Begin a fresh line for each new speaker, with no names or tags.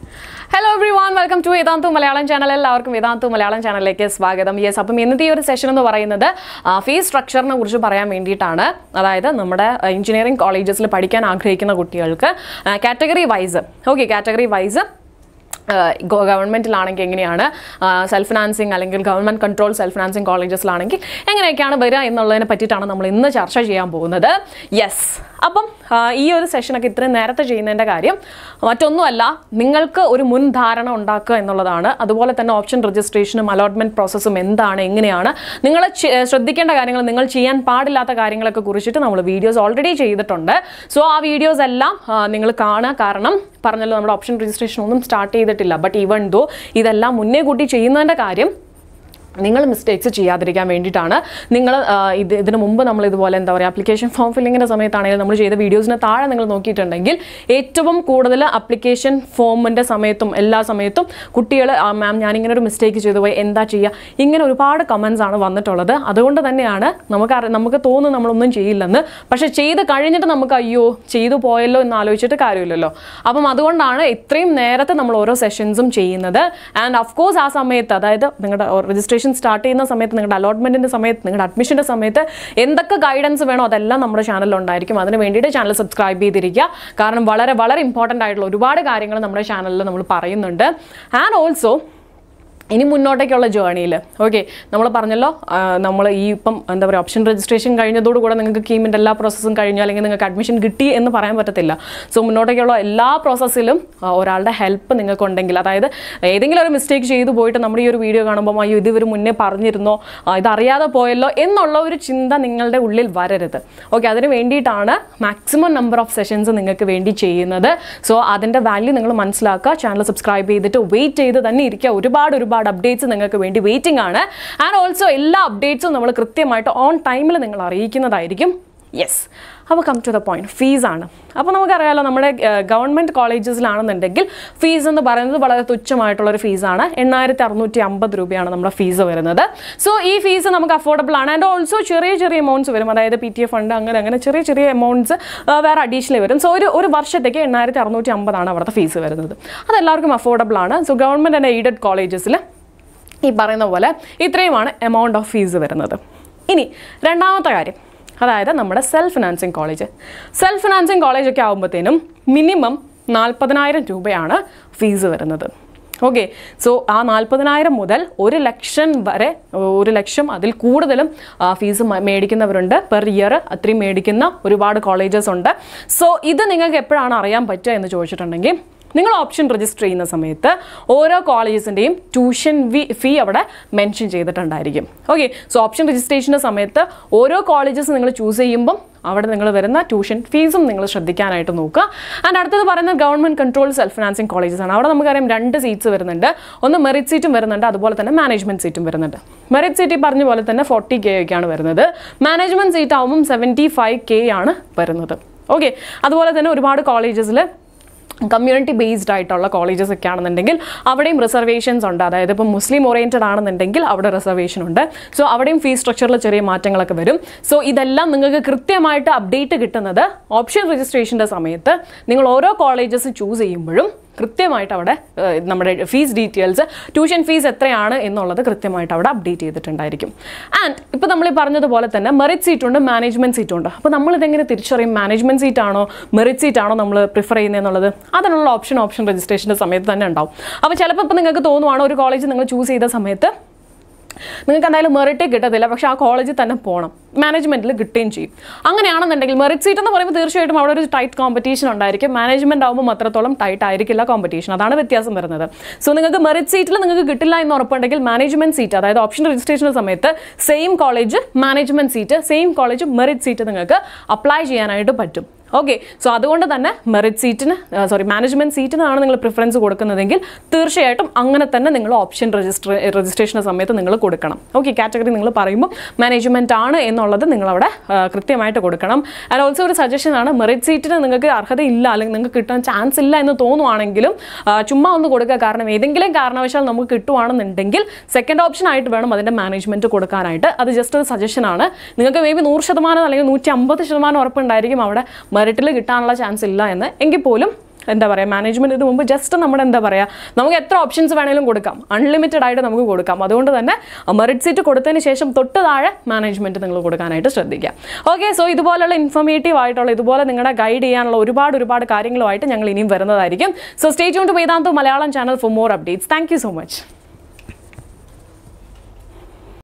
Hello everyone, welcome to Vedantu Malayalam channel. എല്ലാവർക്കും Vedantu Malayalam ചാനലിലേക്ക് സ്വാഗതം. യെസ്, അപ്പം ഇന്നത്തെ ഈ ഒരു സെഷൻ എന്ന് പറയുന്നത് ഫീസ് സ്ട്രക്ചറിനെ കുറിച്ച് പറയാൻ വേണ്ടിയിട്ടാണ്. അതായത് നമ്മുടെ എഞ്ചിനീയറിംഗ് കോളേജസിൽ പഠിക്കാൻ ആഗ്രഹിക്കുന്ന കുട്ടികൾക്ക് കാറ്റഗറി വൈസ് ഗവൺമെൻറ്റിലാണെങ്കിൽ എങ്ങനെയാണ് സെൽഫ് ഫിനാൻസിങ് അല്ലെങ്കിൽ ഗവൺമെൻറ് കൺട്രോൾ സെൽഫ് ഫിനാൻസിങ് കോളേജസിലാണെങ്കിൽ എങ്ങനെയൊക്കെയാണ് വരിക എന്നുള്ളതിനെ പറ്റിയിട്ടാണ് നമ്മൾ ഇന്ന് ചർച്ച ചെയ്യാൻ പോകുന്നത്. യെസ്, അപ്പം ഈ ഒരു സെഷനൊക്കെ ഇത്രയും നേരത്തെ ചെയ്യുന്നതിൻ്റെ കാര്യം മറ്റൊന്നുമല്ല, നിങ്ങൾക്ക് ഒരു മുൻധാരണ ഉണ്ടാക്കുക എന്നുള്ളതാണ്. അതുപോലെ തന്നെ ഓപ്ഷൻ രജിസ്ട്രേഷനും അലോട്ട്മെൻറ്റ് പ്രോസസ്സും എന്താണ്, എങ്ങനെയാണ്, നിങ്ങൾ ശ്രദ്ധിക്കേണ്ട കാര്യങ്ങൾ, നിങ്ങൾ ചെയ്യാൻ പാടില്ലാത്ത കാര്യങ്ങളൊക്കെ കുറിച്ചിട്ട് നമ്മൾ വീഡിയോസ് ഓൾറെഡി ചെയ്തിട്ടുണ്ട്. സോ ആ വീഡിയോസ് എല്ലാം നിങ്ങൾ കാണുക. കാരണം പറഞ്ഞല്ലോ, നമ്മുടെ ഓപ്ഷൻ രജിസ്ട്രേഷൻ ഒന്നും സ്റ്റാർട്ട് ചെയ്തിട്ടില്ല. ബട്ട് ഈവൻ ദോ ഇതെല്ലാം മുന്നേ കൂട്ടി ചെയ്യുന്നതിൻ്റെ കാര്യം നിങ്ങൾ മിസ്റ്റേക്സ് ചെയ്യാതിരിക്കാൻ വേണ്ടിയിട്ടാണ്. നിങ്ങൾ ഇതിന് മുമ്പ് നമ്മൾ ഇതുപോലെ എന്താ പറയുക, ആപ്ലിക്കേഷൻ ഫോം ഫില്ലിങ്ങിൻ്റെ സമയത്താണെങ്കിലും നമ്മൾ ചെയ്ത വീഡിയോസിന് താഴെ നിങ്ങൾ നോക്കിയിട്ടുണ്ടെങ്കിൽ ഏറ്റവും കൂടുതൽ ആപ്ലിക്കേഷൻ ഫോമിൻ്റെ സമയത്തും എല്ലാ സമയത്തും കുട്ടികൾ മാം ഞാനിങ്ങനെ ഒരു മിസ്റ്റേക്ക് ചെയ്തു പോയി, എന്താ ചെയ്യുക, ഇങ്ങനെ ഒരുപാട് കമൻസ് ആണ് വന്നിട്ടുള്ളത്. അതുകൊണ്ട് തന്നെയാണ് നമുക്ക് തോന്നുന്നു നമ്മളൊന്നും ചെയ്യില്ലെന്ന്. പക്ഷേ ചെയ്ത് കഴിഞ്ഞിട്ട് നമുക്ക് അയ്യോ ചെയ്തു പോയല്ലോ എന്ന് ആലോചിച്ചിട്ട് കാര്യമില്ലല്ലോ. അപ്പം അതുകൊണ്ടാണ് ഇത്രയും നേരത്തെ നമ്മൾ ഓരോ സെഷൻസും ചെയ്യുന്നത്. ആൻഡ് ഓഫ് കോഴ്സ് ആ സമയത്ത്, അതായത് നിങ്ങളുടെ രജിസ്ട്രേഷൻ സ്റ്റാർട്ട് ചെയ്യുന്ന സമയത്ത്, നിങ്ങളുടെ അലോട്ട്മെന്റിന്റെ സമയത്ത്, നിങ്ങളുടെ അഡ്മിഷന്റെ സമയത്ത് എന്തൊക്കെ ഗൈഡൻസ് വേണോ അതെല്ലാം നമ്മുടെ ചാനലിൽ ഉണ്ടായിരിക്കും. അതിന് വേണ്ടിയിട്ട് ചാനൽ സബ്സ്ക്രൈബ് ചെയ്തിരിക്കുക. കാരണം വളരെ വളരെ ഇമ്പോർട്ടൻ്റ് ആയിട്ടുള്ള ഒരുപാട് കാര്യങ്ങൾ നമ്മുടെ ചാനലിൽ നമ്മൾ പറയുന്നുണ്ട്. ആൻഡ് ഓൾസോ ഇനി മുന്നോട്ടേക്കുള്ള ജേർണിയിൽ നമ്മൾ പറഞ്ഞല്ലോ, നമ്മൾ ഈ ഇപ്പം എന്താ പറയുക, ഓപ്ഷൻ രജിസ്ട്രേഷൻ കഴിഞ്ഞതോടുകൂടെ നിങ്ങൾക്ക് കീമിൻ്റെ എല്ലാ പ്രോസസ്സും കഴിഞ്ഞു അല്ലെങ്കിൽ നിങ്ങൾക്ക് അഡ്മിഷൻ കിട്ടി എന്ന് പറയാൻ പറ്റത്തില്ല. സോ മുന്നോട്ടേക്കുള്ള എല്ലാ പ്രോസസ്സിലും ഒരാളുടെ ഹെൽപ്പ് നിങ്ങൾക്കുണ്ടെങ്കിൽ, അതായത് ഏതെങ്കിലും ഒരു മിസ്റ്റേക്ക് ചെയ്തു പോയിട്ട് നമ്മുടെ ഈ ഒരു വീഡിയോ കാണുമ്പോൾ അയ്യോ ഇത് ഇവർ മുന്നേ പറഞ്ഞിരുന്നോ, ഇതറിയാതെ പോയല്ലോ എന്നുള്ള ഒരു ചിന്ത നിങ്ങളുടെ ഉള്ളിൽ വരരുത്. അതിന് വേണ്ടിയിട്ടാണ് മാക്സിമം നമ്പർ ഓഫ് സെഷൻസ് നിങ്ങൾക്ക് വേണ്ടി ചെയ്യുന്നത്. സോ അതിൻ്റെ വാല്യൂ നിങ്ങൾ മനസ്സിലാക്കുക. ചാനൽ സബ്സ്ക്രൈബ് ചെയ്തിട്ട് വെയിറ്റ് ചെയ്ത് തന്നെ ഇരിക്കുക. ഒരുപാട് അപ്ഡേറ്റ്സ് നിങ്ങൾക്ക് വേണ്ടി വെയിറ്റിംഗ് ആണ്. ആൻഡ് ഓൾസോ എല്ലാ അപ്ഡേറ്റ്സും നമ്മൾ കൃത്യമായിട്ട് ഓൺ ടൈമിൽ നിങ്ങൾ അറിയിക്കുന്നതായിരിക്കും. യെസ്, അപ്പോൾ കം ടു ദ പോയിന്റ്, ഫീസാണ്. അപ്പോൾ നമുക്കറിയാമല്ലോ, നമ്മുടെ ഗവൺമെൻറ് കോളേജസിലാണെന്നുണ്ടെങ്കിൽ ഫീസ് എന്ന് പറയുന്നത് വളരെ തുച്ഛമായിട്ടുള്ളൊരു ഫീസാണ്. 8650 രൂപയാണ് നമ്മുടെ ഫീസ് വരുന്നത്. സോ ഈ ഫീസ് നമുക്ക് അഫോർഡബിൾ ആണ്. ആൻഡ് ഓൾസോ ചെറിയ എമൗണ്ട്സ് വരും, അതായത് PTA ഫണ്ട് അങ്ങനെ ചെറിയ എമൗണ്ട്സ് വേറെ അഡീഷണൽ വരും. സോ ഒരു വർഷത്തേക്ക് 8650 അവിടുത്തെ ഫീസ് വരുന്നത്. അതെല്ലാവർക്കും അഫോർഡബിൾ ആണ്. സോ ഗവൺമെൻറ് ആൻഡ് എയ്ഡഡ് കോളേജസിൽ ഈ പറയുന്ന പോലെ ഇത്രയുമാണ് എമൗണ്ട് ഓഫ് ഫീസ് വരുന്നത്. ഇനി രണ്ടാമത്തെ കാര്യം, അതായത് നമ്മുടെ സെൽഫ് ഫിനാൻസിങ് കോളേജൊക്കെ ആകുമ്പോഴത്തേനും മിനിമം 40,000 രൂപയാണ് ഫീസ് വരുന്നത്. സോ ആ 40,000 മുതൽ 1 ലക്ഷം വരെ, 1 ലക്ഷം അതിൽ കൂടുതലും ഫീസ് മേടിക്കുന്നവരുണ്ട്. പെർ ഇയർ അത്രയും മേടിക്കുന്ന ഒരുപാട് കോളേജസ് ഉണ്ട്. സോ ഇത് നിങ്ങൾക്ക് എപ്പോഴാണ് അറിയാൻ പറ്റുക എന്ന് ചോദിച്ചിട്ടുണ്ടെങ്കിൽ, നിങ്ങൾ ഓപ്ഷൻ രജിസ്റ്റർ ചെയ്യുന്ന സമയത്ത് ഓരോ കോളേജസിൻ്റെയും ട്യൂഷൻ ഫീ അവിടെ മെൻഷൻ ചെയ്തിട്ടുണ്ടായിരിക്കും. സോ ഓപ്ഷൻ രജിസ്ട്രേഷൻ്റെ സമയത്ത് ഓരോ കോളേജസ് നിങ്ങൾ ചൂസ് ചെയ്യുമ്പം അവിടെ നിങ്ങൾ വരുന്ന ട്യൂഷൻ ഫീസും നിങ്ങൾ ശ്രദ്ധിക്കാനായിട്ട് നോക്കുക. ആൻഡ് അടുത്തത് പറയുന്നത് government control self financing colleges ആണ്. അവിടെ നമുക്കറിയാം 2 സീറ്റ്സ് വരുന്നുണ്ട്. ഒന്ന് മെറിറ്റ് സീറ്റും വരുന്നുണ്ട്, അതുപോലെ തന്നെ മാനേജ്മെൻറ്റ് സീറ്റും വരുന്നുണ്ട്. മെറിറ്റ് സീറ്റ് പറഞ്ഞ പോലെ തന്നെ 40K ഒക്കെയാണ് വരുന്നത്. മാനേജ്മെൻറ്റ് സീറ്റ് ആകുമ്പം 75K ആണ് വരുന്നത്. അതുപോലെ തന്നെ ഒരുപാട് കോളേജസിൽ കമ്മ്യൂണിറ്റി ബേസ്ഡ് ആയിട്ടുള്ള കോളേജസ് ഒക്കെ ആണെന്നുണ്ടെങ്കിൽ അവിടെയും റിസർവേഷൻസ് ഉണ്ട്. അതായത് ഇപ്പം മുസ്ലിം ഓറിയൻറ്റഡ് ആണെന്നുണ്ടെങ്കിൽ അവിടെ റിസർവേഷൻ ഉണ്ട്. സോ അവിടെയും ഫീസ് സ്ട്രക്ചറിൽ ചെറിയ മാറ്റങ്ങളൊക്കെ വരും. സോ ഇതെല്ലാം നിങ്ങൾക്ക് കൃത്യമായിട്ട് അപ്ഡേറ്റ് കിട്ടുന്നത് ഓപ്ഷൻ രജിസ്ട്രേഷൻ്റെ സമയത്ത് നിങ്ങൾ ഓരോ കോളേജസ് ചൂസ് ചെയ്യുമ്പോഴും കൃത്യമായിട്ട് അവിടെ നമ്മുടെ ഫീസ് ഡീറ്റെയിൽസ്, ട്യൂഷൻ ഫീസ് എത്രയാണ് എന്നുള്ളത് കൃത്യമായിട്ട് അവിടെ അപ്ഡേറ്റ് ചെയ്തിട്ടുണ്ടായിരിക്കും. ആൻഡ് ഇപ്പോൾ നമ്മൾ ഈ പറഞ്ഞതുപോലെ തന്നെ മെറിറ്റ് സീറ്റുണ്ട്, മാനേജ്മെൻറ്റ് സീറ്റുണ്ട്. അപ്പോൾ നമ്മളിതെങ്ങനെ തിരിച്ചറിയും, മാനേജ്മെൻറ്റ് സീറ്റാണോ മെറിറ്റ് സീറ്റാണോ നമ്മൾ പ്രിഫർ ചെയ്യുന്നതെന്നുള്ളത്? അതിനുള്ള ഓപ്ഷൻ രജിസ്ട്രേഷൻ്റെ സമയത്ത് തന്നെ ഉണ്ടാവും. അപ്പോൾ ചിലപ്പോൾ ഇപ്പോൾ നിങ്ങൾക്ക് തോന്നുവാണ് ഒരു കോളേജ് നിങ്ങൾ ചൂസ് ചെയ്ത സമയത്ത് നിങ്ങൾക്ക് എന്തായാലും മെറിറ്റ് കിട്ടത്തില്ല, പക്ഷേ ആ കോളേജിൽ തന്നെ പോകണം, മാനേജ്മെൻറ്റിൽ കിട്ടുകയും ചെയ്യും. അങ്ങനെയാണെന്നുണ്ടെങ്കിൽ മെറിറ്റ് സീറ്റ് എന്ന് പറയുമ്പോൾ തീർച്ചയായിട്ടും അവിടെ ഒരു ടൈറ്റ് കോമ്പറ്റീഷൻ ഉണ്ടായിരിക്കും. മാനേജ്മെൻറ്റ് ആകുമ്പോൾ അത്രത്തോളം ടൈറ്റ് ആയിരിക്കില്ല കോമ്പറ്റീഷൻ. അതാണ് വ്യത്യാസം വരുന്നത്. സോ നിങ്ങൾക്ക് മെറിറ്റ് സീറ്റിൽ നിങ്ങൾക്ക് കിട്ടില്ല എന്ന് ഉറപ്പുണ്ടെങ്കിൽ മാനേജ്മെൻറ്റ് സീറ്റ്, അതായത് ഓപ്ഷൻ രജിസ്ട്രേഷൻ്റെ സമയത്ത് same college management seat, same college merit seat നിങ്ങൾക്ക് അപ്ലൈ ചെയ്യാനായിട്ട് പറ്റും. സോ അതുകൊണ്ട് തന്നെ മാനേജ്മെൻറ്റ് സീറ്റിനാണ് നിങ്ങൾ പ്രിഫറൻസ് കൊടുക്കുന്നതെങ്കിൽ തീർച്ചയായിട്ടും അങ്ങനെ തന്നെ നിങ്ങൾ ഓപ്ഷൻ രജിസ്ട്രേഷൻ്റെ സമയത്ത് നിങ്ങൾ കൊടുക്കണം. കാറ്റഗറി നിങ്ങൾ പറയുമ്പോൾ മാനേജ്മെൻറ്റ് ആണ് എന്നുള്ളത് നിങ്ങളവിടെ കൃത്യമായിട്ട് കൊടുക്കണം. ആൻഡ് ഓൾസോ ഒരു സജഷനാണ്, മെറിറ്റ് സീറ്റിന് നിങ്ങൾക്ക് അർഹതയില്ല അല്ലെങ്കിൽ നിങ്ങൾക്ക് കിട്ടാൻ ചാൻസ് ഇല്ല എന്ന് തോന്നുവാണെങ്കിലും ചുമ്മാ ഒന്ന് കൊടുക്കുക. കാരണം ഏതെങ്കിലും കാരണവശാൽ നമുക്ക് കിട്ടുവാണെന്നുണ്ടെങ്കിൽ സെക്കൻഡ് ഓപ്ഷൻ ആയിട്ട് വേണം അതിൻ്റെ മാനേജ്മെൻറ്റ് കൊടുക്കാനായിട്ട്. അത് ജസ്റ്റ് ഒരു സജഷനാണ്. നിങ്ങൾക്ക് മേ ബി 100% അല്ലെങ്കിൽ 150% ഉറപ്പുണ്ടായിരിക്കും അവിടെ മെറിറ്റിൽ കിട്ടാനുള്ള ചാൻസ് ഇല്ല എന്ന്. എങ്കിൽ പോലും എന്താ പറയുക മാനേജ്മെൻറ്റിന് മുമ്പ് ജസ്റ്റ് നമ്മുടെ എന്താ പറയുക നമുക്ക് എത്ര ഓപ്ഷൻസ് വേണമെങ്കിലും കൊടുക്കാം, അൺലിമിറ്റഡ് ആയിട്ട് നമുക്ക് കൊടുക്കാം. അതുകൊണ്ട് തന്നെ മെറിറ്റ് സീറ്റ് കൊടുത്തതിന് ശേഷം തൊട്ട് താഴെ മാനേജ്മെൻറ്റ് നിങ്ങൾ കൊടുക്കാനായിട്ട് ശ്രദ്ധിക്കാം. ഓക്കെ, സോ ഇതുപോലുള്ള ഇൻഫോർമേറ്റീവ് ആയിട്ടുള്ള ഇതുപോലെ നിങ്ങളെ ഗൈഡ് ചെയ്യാനുള്ള ഒരുപാട് കാര്യങ്ങളുമായിട്ട് ഞങ്ങൾ ഇനിയും വരുന്നതായിരിക്കും. So stay tune to Vedantu Malayalam channel for more updates. Thank you so much.